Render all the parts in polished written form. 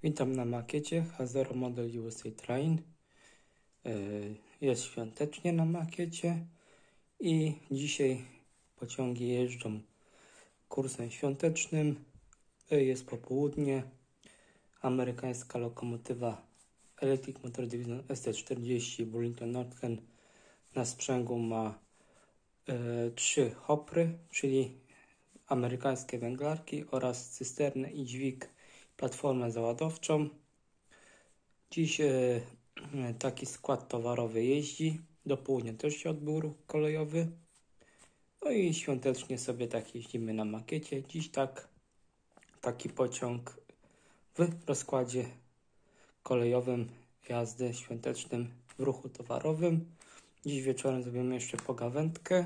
Witam na makiecie H0 Model USA Train. Jest świątecznie na makiecie i dzisiaj pociągi jeżdżą kursem świątecznym. Jest popołudnie. Amerykańska lokomotywa Electric Motor Division ST40 Burlington Northern na sprzęgu ma 3 hopry, czyli amerykańskie węglarki oraz cysternę i dźwig, platformę załadowczą. Dziś taki skład towarowy jeździ. Do południa też się odbył ruch kolejowy. No i świątecznie sobie tak jeździmy na makiecie. Dziś taki pociąg w rozkładzie kolejowym jazdy świątecznym w ruchu towarowym. Dziś wieczorem zrobimy jeszcze pogawędkę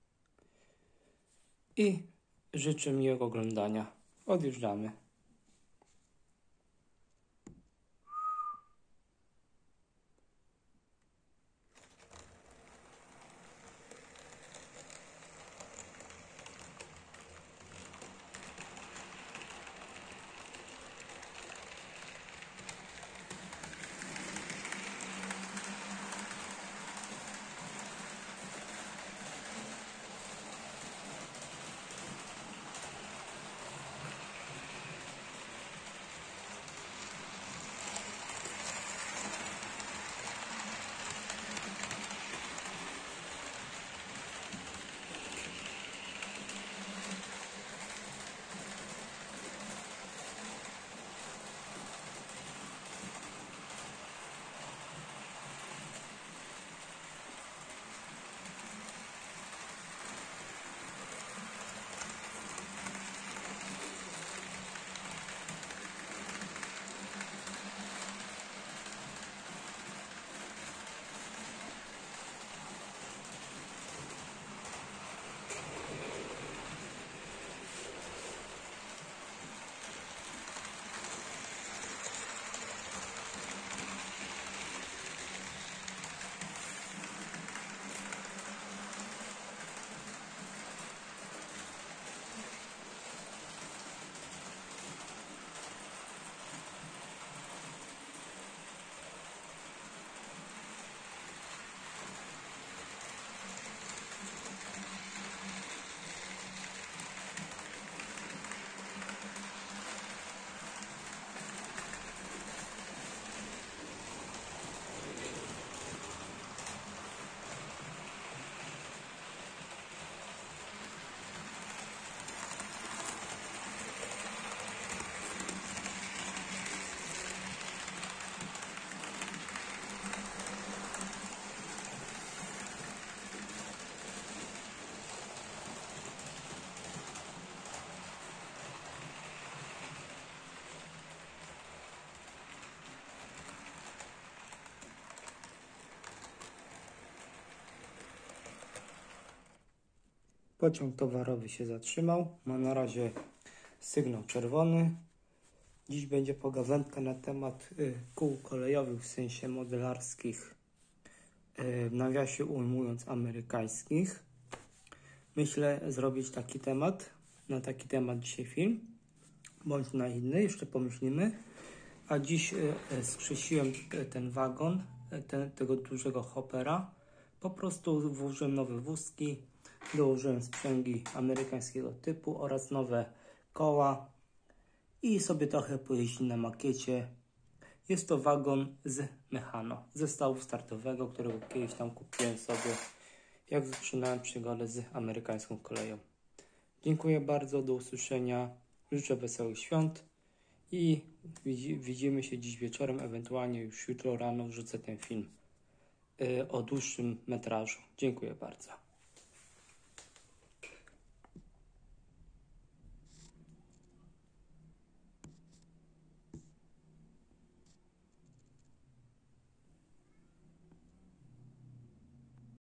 i życzę miłego oglądania. Odjeżdżamy. Pociąg towarowy się zatrzymał. Ma na razie sygnał czerwony. Dziś będzie pogawędka na temat kół kolejowych, w sensie modelarskich, w nawiasie ujmując amerykańskich. Myślę zrobić na taki temat dzisiaj film, bądź na inny, jeszcze pomyślimy. A dziś skrzesiłem ten wagon, tego dużego hopera. Po prostu włożyłem nowe wózki, dołożyłem sprzęgi amerykańskiego typu oraz nowe koła i sobie trochę pojeździć na makiecie. Jest to wagon z Mechano, zestawu startowego, którego kiedyś tam kupiłem sobie, jak zaczynałem przygodę z amerykańską koleją. Dziękuję bardzo, do usłyszenia, życzę wesołych świąt i widzimy się dziś wieczorem, ewentualnie już jutro rano wrzucę ten film o dłuższym metrażu. Dziękuję bardzo.